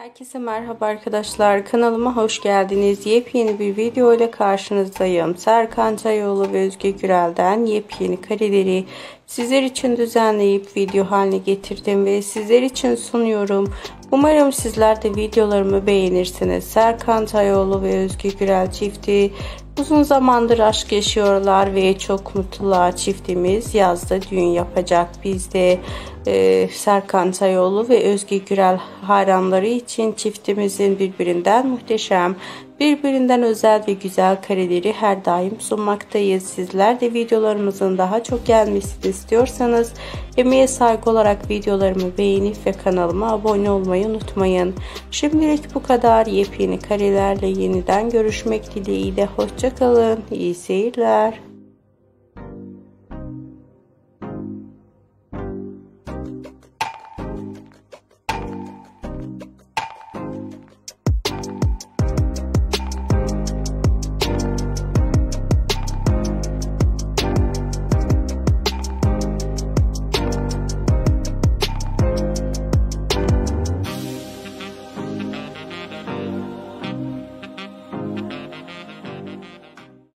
Herkese merhaba arkadaşlar, kanalıma hoş geldiniz. Yepyeni bir video ile karşınızdayım. Serkan Cayoğlu ve Özge Gürel'den yepyeni kareleri sizler için düzenleyip video haline getirdim ve sizler için sunuyorum. Umarım sizler de videolarımı beğenirsiniz. Serkan Cayoğlu ve Özge Gürel çifti uzun zamandır aşk yaşıyorlar ve çok mutlular. Çiftimiz yazda düğün yapacak. Biz de Serkan Cayoğlu ve Özge Gürel hayranları için çiftimizin birbirinden muhteşem, birbirinden özel ve güzel kareleri her daim sunmaktayız. Sizler de videolarımızın daha çok gelmesini istiyorsanız emeğe saygı olarak videolarımı beğenip ve kanalıma abone olmayı unutmayın. Şimdilik bu kadar. Yepyeni karelerle yeniden görüşmek dileğiyle. Hoşça kalın. İyi seyirler.